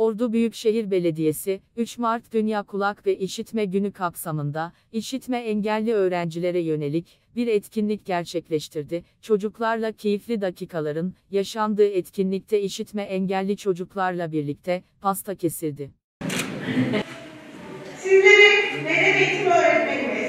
Ordu Büyükşehir Belediyesi, 3 Mart Dünya Kulak ve İşitme Günü kapsamında, işitme engelli öğrencilere yönelik bir etkinlik gerçekleştirdi. Çocuklarla keyifli dakikaların yaşandığı etkinlikte işitme engelli çocuklarla birlikte pasta kesildi. Sizleri beden eğitimi öğretmenimiz.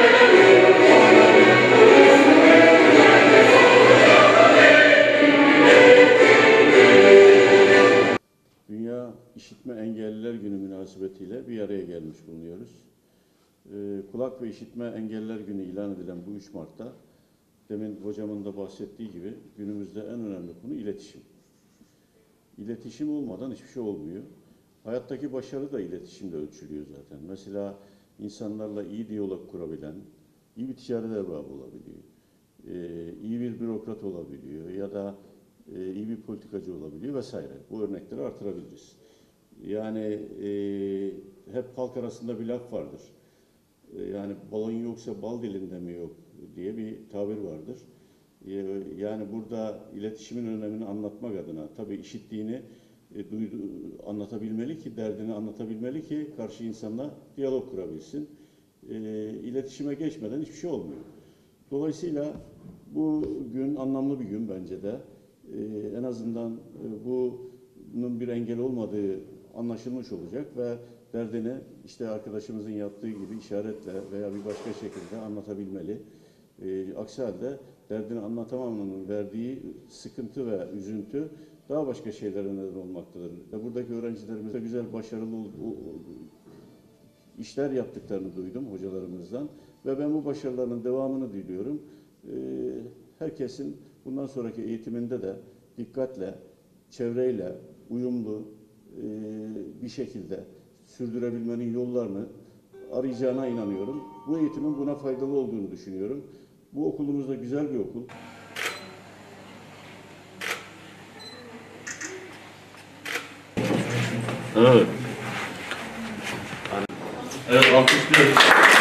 Dünya İşitme Engelliler Günü münasebetiyle bir araya gelmiş bulunuyoruz. Kulak ve İşitme Engelliler Günü ilan edilen bu 3 Mart'ta, demin hocamın da bahsettiği gibi günümüzde en önemli konu iletişim. İletişim olmadan hiçbir şey olmuyor. Hayattaki başarı da iletişimle ölçülüyor zaten. Mesela insanlarla iyi diyalog kurabilen, iyi bir ticaret erbabı olabiliyor, iyi bir bürokrat olabiliyor ya da iyi bir politikacı olabiliyor vesaire. Bu örnekleri artırabiliriz. Yani hep halk arasında bir laf vardır. Yani balın yoksa bal dilinde mi yok diye bir tabir vardır. Yani burada iletişimin önemini anlatmak adına tabii işittiğini anlatabilmeli ki, derdini anlatabilmeli ki karşı insanla diyalog kurabilsin. İletişime geçmeden hiçbir şey olmuyor. Dolayısıyla bu gün anlamlı bir gün bence de. En azından bunun bir engel olmadığı anlaşılmış olacak ve derdini işte arkadaşımızın yaptığı gibi işaretle veya bir başka şekilde anlatabilmeli. Aksi halde derdini anlatamamanın verdiği sıkıntı ve üzüntü daha başka şeylere neden olmaktadır. Ve buradaki öğrencilerimiz de güzel, başarılı işler yaptıklarını duydum hocalarımızdan ve ben bu başarılarının devamını diliyorum. Herkesin bundan sonraki eğitiminde de dikkatle, çevreyle uyumlu bir şekilde sürdürebilmenin yollarını arayacağına inanıyorum. Bu eğitimin buna faydalı olduğunu düşünüyorum. Bu okulumuz da güzel bir okul. Evet. Evet, alkışlıyoruz.